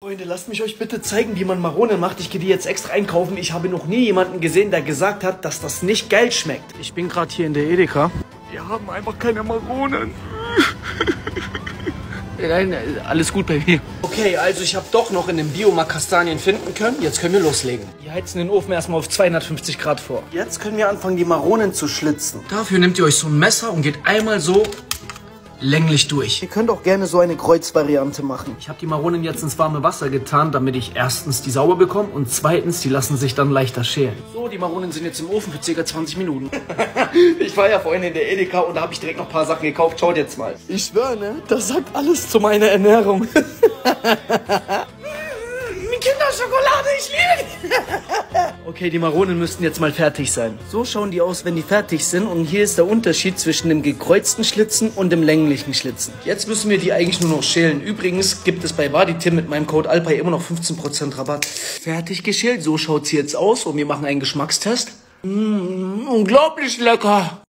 Freunde, lasst mich euch bitte zeigen, wie man Maronen macht. Ich gehe die jetzt extra einkaufen. Ich habe noch nie jemanden gesehen, der gesagt hat, dass das nicht geil schmeckt. Ich bin gerade hier in der Edeka. Wir haben einfach keine Maronen. Nein, alles gut bei mir. Okay, also ich habe doch noch in dem Biomarkt Kastanien finden können. Jetzt können wir loslegen. Wir heizen den Ofen erstmal auf 250 Grad vor. Jetzt können wir anfangen, die Maronen zu schlitzen. Dafür nehmt ihr euch so ein Messer und geht einmal so länglich durch. Ihr könnt auch gerne so eine Kreuzvariante machen. Ich habe die Maronen jetzt ins warme Wasser getan, damit ich erstens die sauber bekomme und zweitens, die lassen sich dann leichter schälen. So, die Maronen sind jetzt im Ofen für ca. 20 Minuten. Ich war ja vorhin in der Edeka und da habe ich direkt noch ein paar Sachen gekauft. Schaut jetzt mal. Ich schwöre, ne? Das sagt alles zu meiner Ernährung. Kinderschokolade, ich liebe die. Okay, die Maronen müssten jetzt mal fertig sein. So schauen die aus, wenn die fertig sind. Und hier ist der Unterschied zwischen dem gekreuzten Schlitzen und dem länglichen Schlitzen. Jetzt müssen wir die eigentlich nur noch schälen. Übrigens gibt es bei Vaditim mit meinem Code Alpay immer noch 15% Rabatt. Fertig geschält, so schaut sie jetzt aus. Und wir machen einen Geschmackstest. Unglaublich lecker.